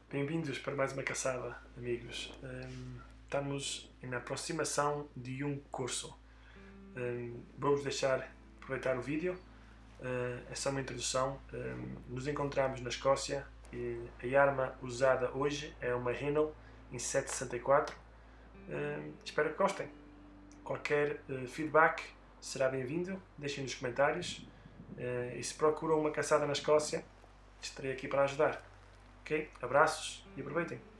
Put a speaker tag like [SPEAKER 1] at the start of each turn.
[SPEAKER 1] Bem-vindos para mais uma caçada, amigos. Estamos na aproximação de um curso. Vou-vos deixar aproveitar o vídeo. É só uma introdução. Nos encontramos na Escócia e a arma usada hoje é uma Rhino em 7.64. Espero que gostem. Qualquer feedback será bem-vindo. Deixem nos comentários. E se procuram uma caçada na Escócia, estarei aqui para ajudar. Ok? Abraços e aproveitem!